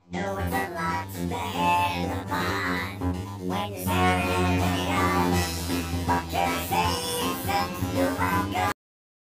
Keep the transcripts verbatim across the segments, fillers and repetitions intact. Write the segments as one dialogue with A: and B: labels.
A: No one's a lot to the head of the pond. When you're staring at the eye, what can I say except you're welcome?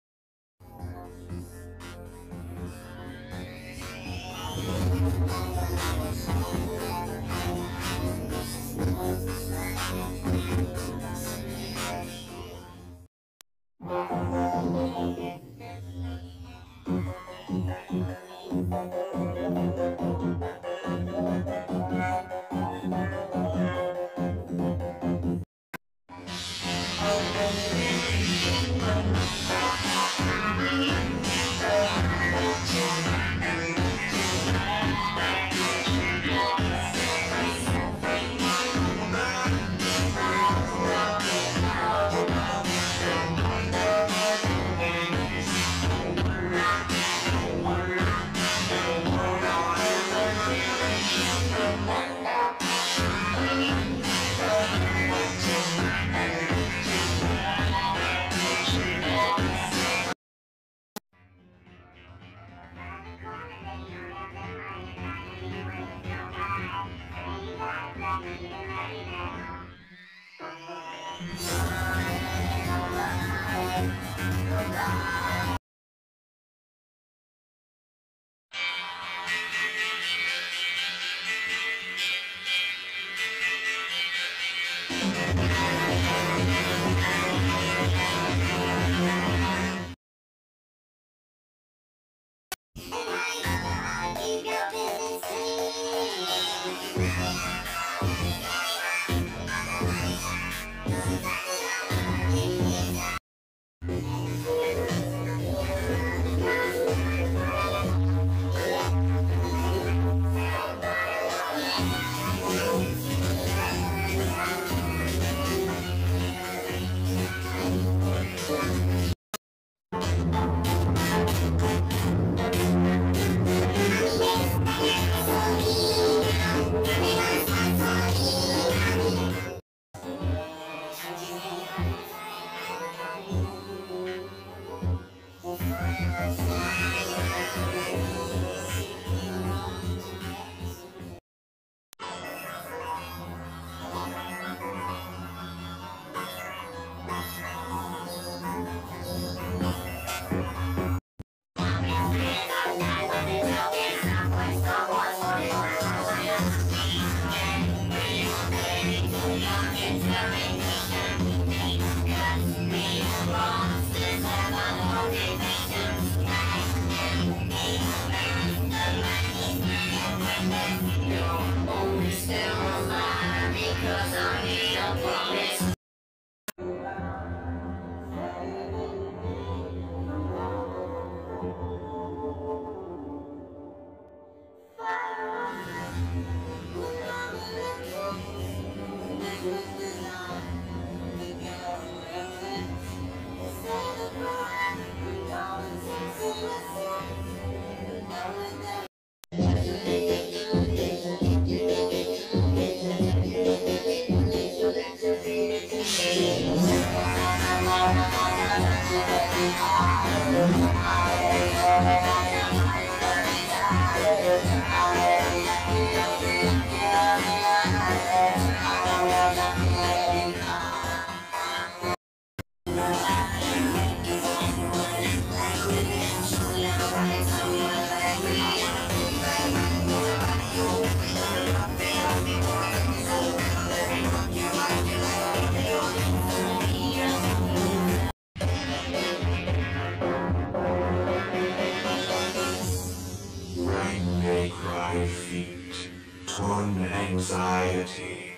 B: Anxiety.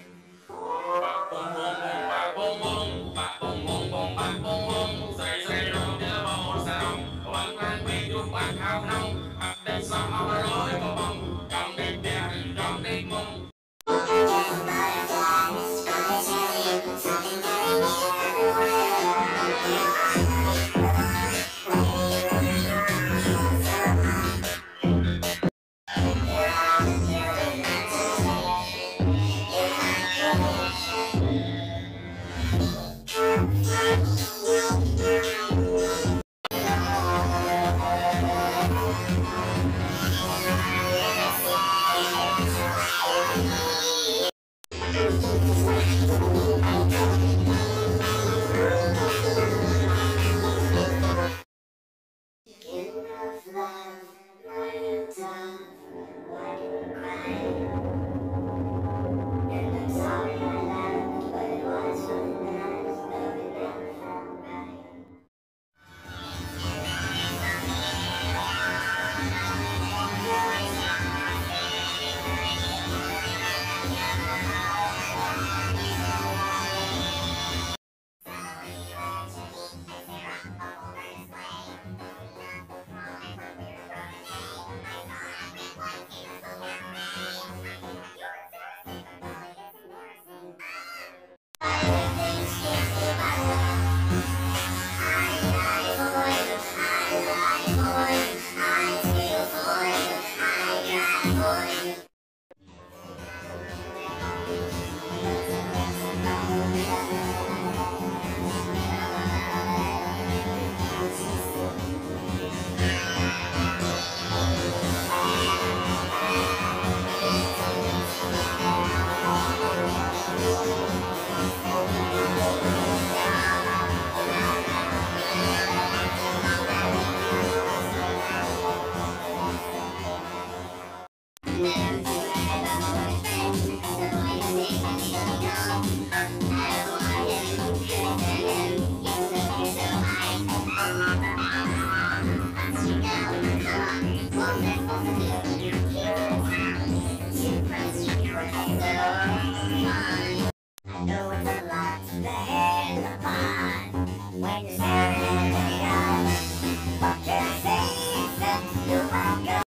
A: I know it's a lot to bear in the pond when you're staring at the sky. What can I say except you're welcome?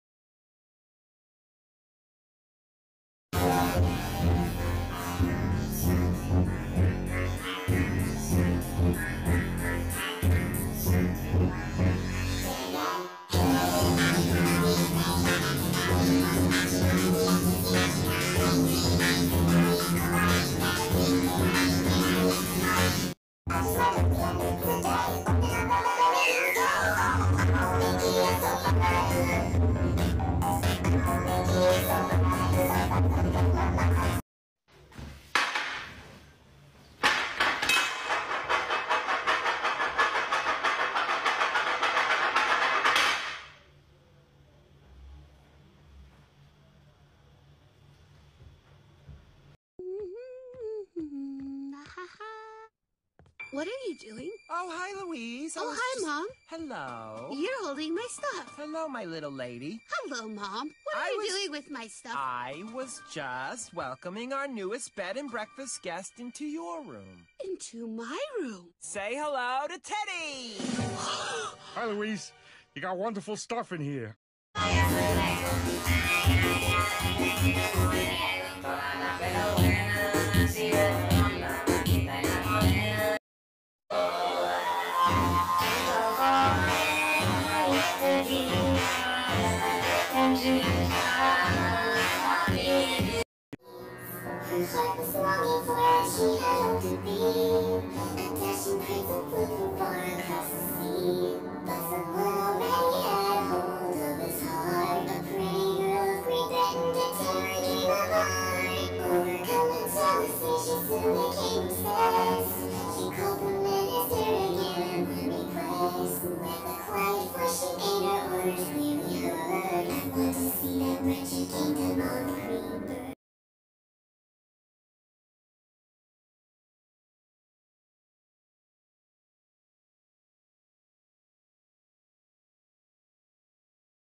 B: What are you doing?
C: Oh, hi, Louise. I
B: Oh,
C: was
B: hi,
C: just-
B: Mom.
C: Hello.
B: You're holding my stuff.
C: Hello, my little lady.
B: Hello, Mom. What are
C: I
B: you
C: was-
B: doing with my stuff?
C: I was just welcoming our newest bed and breakfast guest into your room.
B: Into my room.
C: Say hello to Teddy.
D: Hi, Louise. You got wonderful stuff in here.
A: Her heart was longing for where she had hoped to be. A dashing prince of blue born across the sea. But someone already had hold of his heart. A pretty girl of greed threatened to tear a dream apart. Overcome with jealousy, she soon became obsessed.